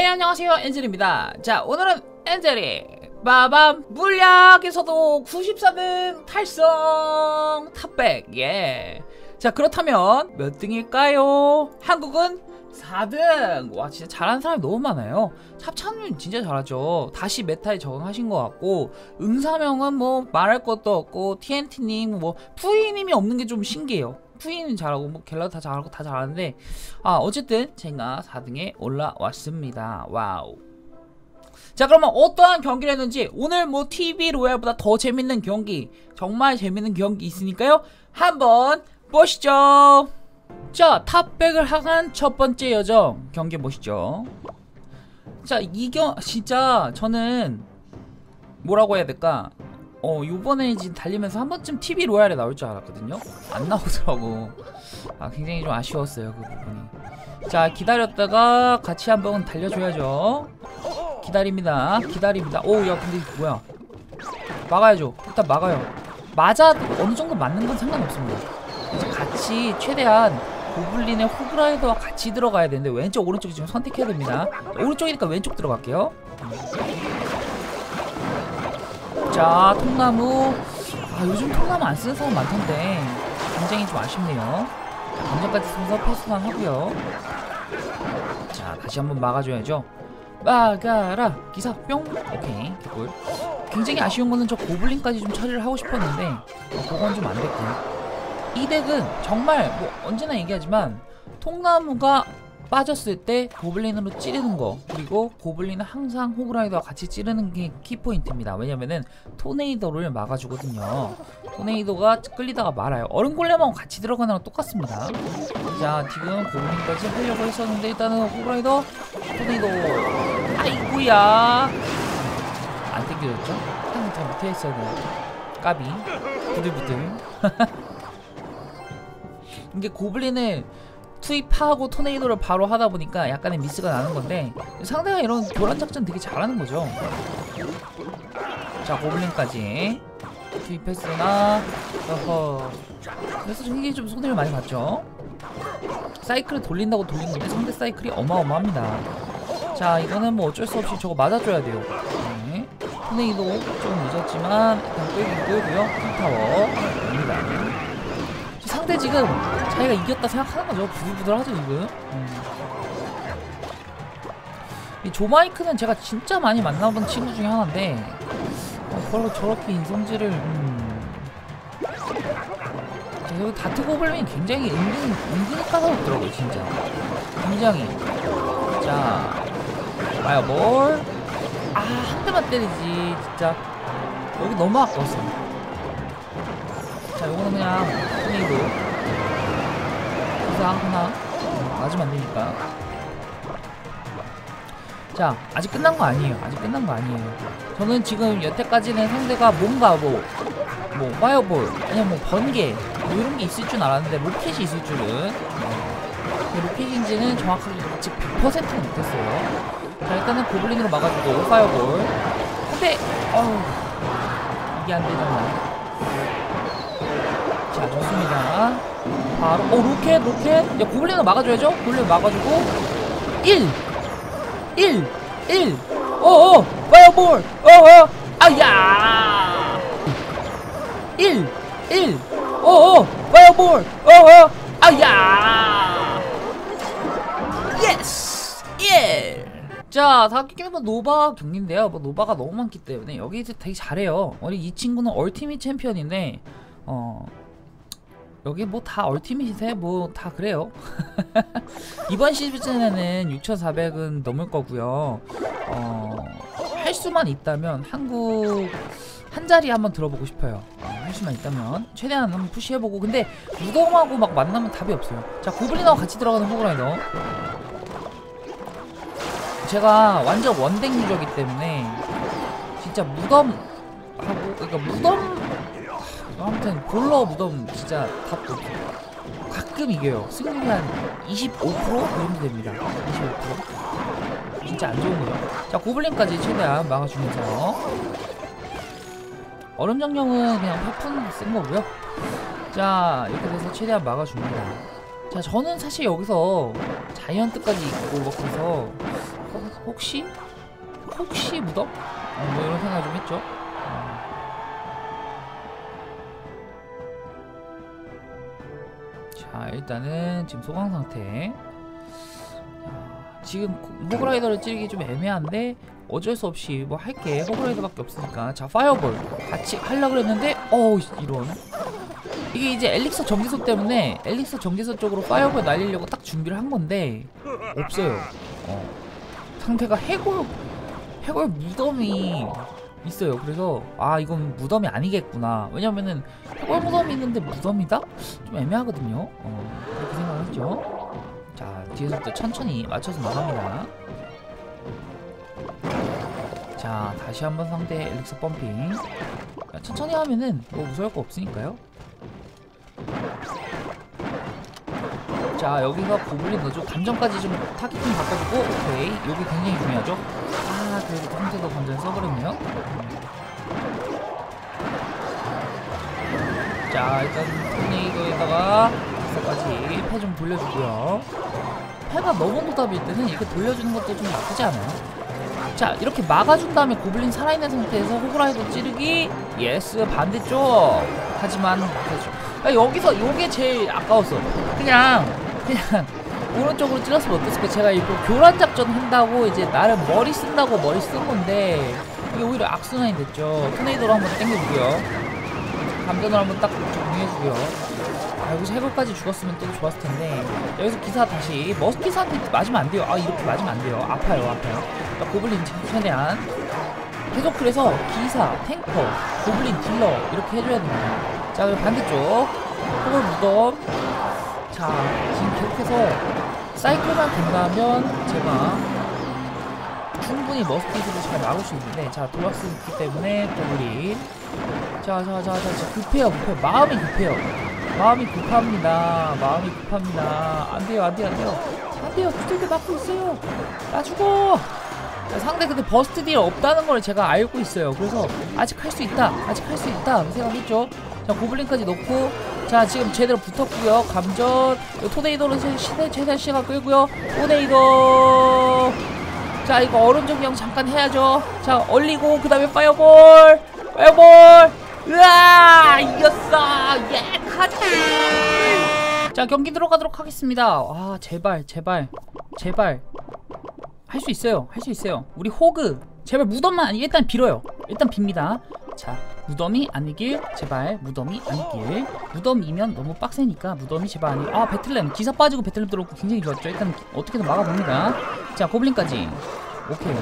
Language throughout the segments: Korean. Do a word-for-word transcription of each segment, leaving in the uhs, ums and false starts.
네, 안녕하세요, 엔젤입니다. 자, 오늘은 엔젤이 빠밤 물약에서도 구십사 등 달성 탑백. 예. 자, 그렇다면 몇 등일까요? 한국은 사 등. 와, 진짜 잘하는 사람이 너무 많아요. 찹찹님 진짜 잘하죠. 다시 메타에 적응하신 것 같고, 응사명은 뭐 말할 것도 없고, 티엔티님 뭐 푸이님이 없는 게 좀 신기해요. 푸이는 잘하고 뭐 갤러 다 잘하고 다 잘하는데, 아 어쨌든 제가 사 등에 올라왔습니다. 와우. 자, 그러면 어떠한 경기를 했는지, 오늘 뭐 티비 로얄보다 더 재밌는 경기, 정말 재밌는 경기 있으니까요, 한번 보시죠. 자, 탑백을 향한 첫 번째 여정 경기 보시죠. 자, 이겨 진짜 저는 뭐라고 해야 될까, 어 요번에 지금 달리면서 한 번쯤 티비 로얄에 나올 줄 알았거든요. 안 나오더라고. 아, 굉장히 좀 아쉬웠어요, 그 부분이. 자, 기다렸다가 같이 한번 달려줘야죠. 기다립니다. 기다립니다. 오, 야, 근데 이거 뭐야? 막아야죠. 일단 막아요. 맞아, 어느 정도 맞는 건 상관없습니다. 이제 같이 최대한 고블린의 호그라이더와 같이 들어가야 되는데, 왼쪽 오른쪽 지금 선택해야 됩니다. 오른쪽이니까 왼쪽 들어갈게요. 자, 통나무. 아, 요즘 통나무 안 쓰는 사람 많던데 굉장히 좀 아쉽네요. 감정까지 써서 패스만 하고요. 자, 다시 한번 막아줘야죠. 막아라 기사 뿅. 오케이, 개꿀. 굉장히 아쉬운 거는 저 고블린까지 좀 처리를 하고 싶었는데, 어, 그건 좀 안 됐고요. 이 덱은 정말 뭐 언제나 얘기하지만, 통나무가 빠졌을 때 고블린으로 찌르는 거, 그리고 고블린은 항상 호그라이더와 같이 찌르는 게 키포인트입니다. 왜냐면은 토네이도를 막아주거든요. 토네이도가 끌리다가 말아요. 얼음골렘하고 같이 들어가는 건 똑같습니다. 자, 지금 고블린까지 하려고 했었는데, 일단은 호그라이더, 토네이도. 아이고야, 안 땡겨졌죠? 한번 더 밑에 했어야 돼요. 까비. 부들부들. 이게 고블린을 투입하고 토네이도를 바로 하다 보니까 약간의 미스가 나는 건데, 상대가 이런 교란 작전 되게 잘하는 거죠. 자, 고블린까지 투입했으나, 어허. 그래서 이게 좀 손해를 많이 봤죠. 사이클을 돌린다고 돌린 건데 상대 사이클이 어마어마합니다. 자, 이거는 뭐 어쩔 수 없이 저거 맞아줘야 돼요. 네. 토네이도 좀 늦었지만 일단 끌긴 끌고요. 킹타워 갑니다. 상대 지금 자기가 이겼다 생각하는 거죠. 부들부들하죠 지금. 음. 이 조마이크는 제가 진짜 많이 만나본 친구 중에 하나인데, 어, 바로 저렇게 인성질을. 음. 자, 여기 다트 고블린이 굉장히 은근 은근히 까다롭더라고요, 진짜. 굉장히. 자, 파이어볼. 아, 한 대만 때리지 진짜. 여기 너무 아까웠어. 자, 요거는 그냥 토네이도 기사 하나 맞으면 안되니까. 자, 아직 끝난 거 아니에요. 아직 끝난 거 아니에요. 저는 지금 여태까지는 상대가 뭔가 뭐 뭐 파이어볼 아니면 뭐 번개 뭐 이런 게 있을 줄 알았는데, 로켓이 있을 줄은. 네. 로켓인지는 정확하게 아직 백 퍼센트는 못했어요. 자, 일단은 고블린으로 막아주고 파이어볼. 근데 어우, 이게 안 되잖아. 자, 좋습니다. 바로 어 로켓 로켓. 야, 고블린을 막아줘야죠. 고블린 막아주고 일 일 일 어어 파이어볼 어어 아야 일 일 어어 파이어볼 어어 아야 예스 예. 자, 다음 게임은 노바 경기인데요. 뭐 노바가 너무 많기 때문에 여기서 되게 잘해요. 우리 이 친구는 얼티밋 챔피언인데, 어 여기 뭐 다 얼티밋이세? 뭐 다 그래요. 이번 시즌에는 육천사백은 넘을 거고요. 어, 할 수만 있다면 한국 한 자리 한번 들어보고 싶어요. 어, 할 수만 있다면 최대한 한번 푸시해보고. 근데 무덤하고 막 만나면 답이 없어요. 자, 고블린하고 같이 들어가는 호그라이더. 제가 완전 원덱 유저이기 때문에 진짜 무덤하고, 그러니까 무덤, 아무튼 볼러 무덤 진짜 답도 가끔 이겨요. 승률이 한 이십오 퍼센트 그 정도 됩니다. 이십오 퍼센트. 진짜 안 좋은 거죠. 자, 고블린까지 최대한 막아주면서, 얼음정령은 그냥 회푼 쓴 거고요. 자, 이렇게 돼서 최대한 막아줍니다. 자, 저는 사실 여기서 자이언트까지 있고 막 해서 혹시? 혹시 무덤? 어, 뭐 이런 생각 좀 했죠. 어. 자, 일단은 지금 소강 상태. 지금 호그라이더를 찌르기 좀 애매한데 어쩔 수 없이 뭐 할게. 호그라이더밖에 없으니까. 자, 파이어볼 같이 하려고 했는데 어우 이런. 이게 이제 엘릭서 정지소 때문에 엘릭서 정지소 쪽으로 파이어볼 날리려고 딱 준비를 한 건데 없어요. 어. 상대가 해골 해골 무덤이 있어요. 그래서 아 이건 무덤이 아니겠구나. 왜냐면은 해골 무덤이 있는데 무덤이다? 좀 애매하거든요. 어, 그렇게 생각을 했죠. 자, 뒤에서부터 천천히 맞춰서 나갑니다. 자, 다시 한번 상대 엘릭서 펌핑. 자, 천천히 하면은 뭐 무서울 거 없으니까요. 자, 여기가 고블린 넣어줘. 감정까지 좀 타겟팅 바꿔주고. 오케이, 여기 굉장히 중요하죠. 아, 그래도 상대도 감정 써버렸네요. 자, 일단 토네이도에다가 박사까지 패 좀 돌려주고요. 패가 너무 노답일 때는 이렇게 돌려주는 것도 좀 나쁘지 않아요. 자, 이렇게 막아준 다음에 고블린 살아있는 상태에서 호그라이더 찌르기. 예스, 반대쪽. 하지만 막혀줘. 야, 여기서 요게 제일 아까웠어. 그냥 그냥 오른쪽으로 찔렀으면 어땠을까. 제가 이거 교란 작전 한다고 이제 나를 머리 쓴다고 머리 쓴 건데 이게 오히려 악순환이 됐죠. 토네이도로 한번 당겨주고요. 감전을 한번 딱 정리해주고요. 아, 여기서 해골까지 죽었으면 또 좋았을 텐데. 여기서 기사 다시 머스키사한테 맞으면 안 돼요. 아, 이렇게 맞으면 안 돼요. 아파요, 아파요. 그러니까 고블린 최대한 계속. 그래서 기사, 탱커, 고블린, 딜러 이렇게 해줘야 됩니다. 자, 그리고 반대쪽 해골 무덤. 자, 지금 계속해서 사이클만 된다면 제가 충분히 머스킷으로 잘 막을 수 있는데, 자, 도락스 있기 때문에 고블린. 자, 자, 자, 자, 자, 급해요, 급해요. 마음이 급해요. 마음이 급합니다. 마음이 급합니다. 안 돼요, 안 돼요, 안 돼요. 안 돼요. 두들겨 맞고 있어요. 나 죽어. 자, 상대 근데 버스트 딜 없다는 걸 제가 알고 있어요. 그래서 아직 할 수 있다. 아직 할 수 있다. 생각했죠. 자, 고블린까지 넣고. 자, 지금 제대로 붙었고요. 감전. 토네이도로 시대 최대한 시간 끌고요. 토네이도. 자, 이거 얼음 정령 잠깐 해야죠. 자, 얼리고 그 다음에 파이어볼. 파이어볼. 으아, 이겼어. 예, 카드. 자, 경기 들어가도록 하겠습니다. 아, 제발, 제발, 제발. 할 수 있어요. 할 수 있어요. 우리 호그. 제발 무덤만 아니, 일단 빌어요. 일단 빕니다. 자, 무덤이 아니길. 제발, 무덤이 아니길. 무덤이면 너무 빡세니까 무덤이 제발 아니. 아, 배틀램. 기사 빠지고 배틀램 들어오고 굉장히 좋았죠. 일단 어떻게든 막아봅니다. 자, 고블린까지. 오케이.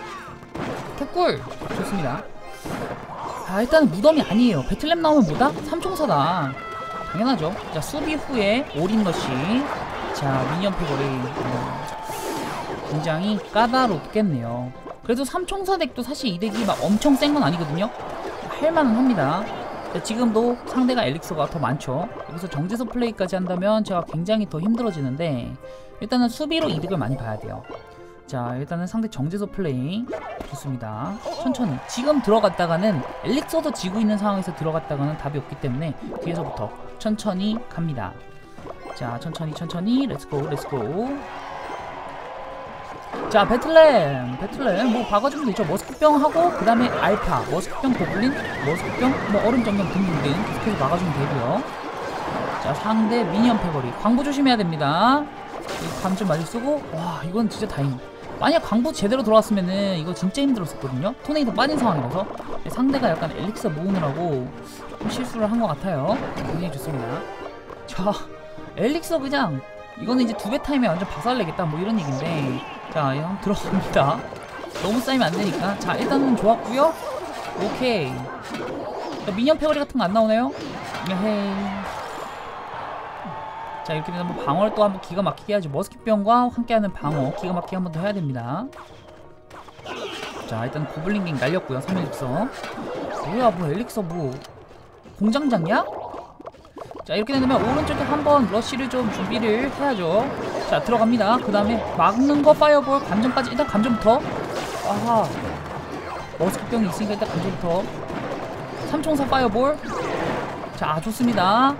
개꿀. 좋습니다. 아, 일단 무덤이 아니에요. 배틀램 나오면 뭐다? 삼총사다. 당연하죠. 자, 수비 후에 올인러시. 자, 미니언 패거리. 어, 굉장히 까다롭겠네요. 그래도 삼총사 덱도 사실 이 덱이 막 엄청 센 건 아니거든요. 할만은 합니다. 자, 지금도 상대가 엘릭서가 더 많죠. 여기서 정제소 플레이까지 한다면 제가 굉장히 더 힘들어지는데, 일단은 수비로 이득을 많이 봐야 돼요. 자, 일단은 상대 정제소 플레이 좋습니다. 천천히. 지금 들어갔다가는 엘릭서도 지고 있는 상황에서 들어갔다가는 답이 없기 때문에 뒤에서부터 천천히 갑니다. 자, 천천히 천천히 렛츠고 렛츠고. 자, 배틀램 배틀램 뭐 박아주면 되죠. 머스크병 하고 그 다음에 알파, 머스크병 고블린, 머스크병 뭐 얼음정령 등등등 계속해서 막아주면 되고요. 자, 상대 미니언 패거리. 광부 조심해야 됩니다. 감좀 많이 쓰고. 와, 이건 진짜 다행. 만약 광부 제대로 들어왔으면은 이거 진짜 힘들었었거든요. 토네이도 빠진 상황이라서. 상대가 약간 엘릭서 모으느라고 좀 실수를 한 것 같아요. 굉장히 좋습니다. 자, 엘릭서 그냥 이거는 이제 두 배 타임에 완전 박살내겠다 뭐 이런 얘기인데. 자, 한번 들어갑니다. 너무 쌓이면 안 되니까. 자, 일단은 좋았고요. 오케이. 자, 미니언 패거리 같은 거 안 나오나요? 헤이. 자, 이렇게 되면 뭐 방어를 또 한번 기가 막히게 해야죠. 머스킷병과 함께하는 방어 기가 막히게 한 번 더 해야 됩니다. 자, 일단 고블린갱 날렸고요. 삼 일릭서. 뭐야, 뭐 엘릭서 뭐 공장장이야? 자, 이렇게 되면 오른쪽에 한번 러쉬를 좀 준비를 해야죠. 자, 들어갑니다. 그 다음에 막는 거 파이어볼. 감전까지. 일단 감전부터. 아하, 머스킷병이 있으니까 일단 감전부터. 삼총사 파이어볼. 자, 좋습니다.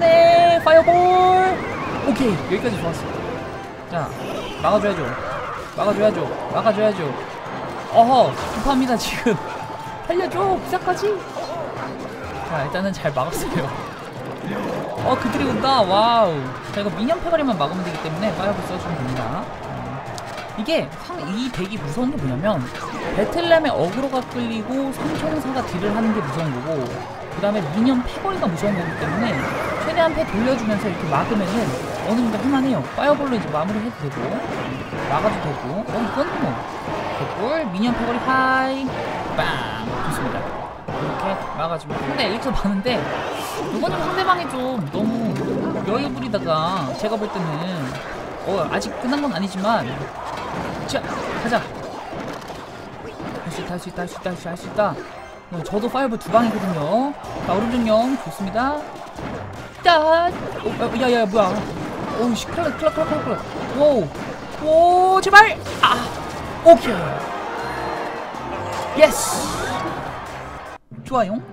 돈의 파이어볼. 오케이, 여기까지 좋았어. 자, 막아줘야죠. 막아줘야죠. 막아줘야죠. 어허, 급합니다 지금. 살려줘, 부사까지. 자, 일단은 잘 막았어요. 어, 그들이 온다. 와우. 자, 이거 미니언 패거리만 막으면 되기 때문에 파이어볼 써주면 됩니다. 이게 상, 이 덱이 무서운 게 뭐냐면 배틀램에 어그로가 끌리고 삼총사가 딜을 하는 게 무서운 거고, 그 다음에 미니언 패거리가 무서운 거기 때문에 최대한 패 돌려주면서 이렇게 막으면은 어느 정도 할만해요. 파이어볼로 이제 마무리해도 되고 막아도 되고. 어, 이건 뭐 개꿀. 미니언 패거리 하이 빵. 좋습니다. 이렇게 막아주면. 근데 엘릭서 많은데 이거는 상대방이 좀 너무 여유 부리다가 제가 볼 때는 어 아직 끝난 건 아니지만, 자 가자. 할 수 있다, 할 수 있다, 할 수 있다, 할 수 있다, 할 수 있다. 저도 파이어볼 두 방이거든요. 자, 오른쪽령 좋습니다. 짠. 어, 야야 뭐야. 오우씨, 클락 클락 클락 클락 클락. 오우 오 제발. 아 오케이. 예스. 좋아요.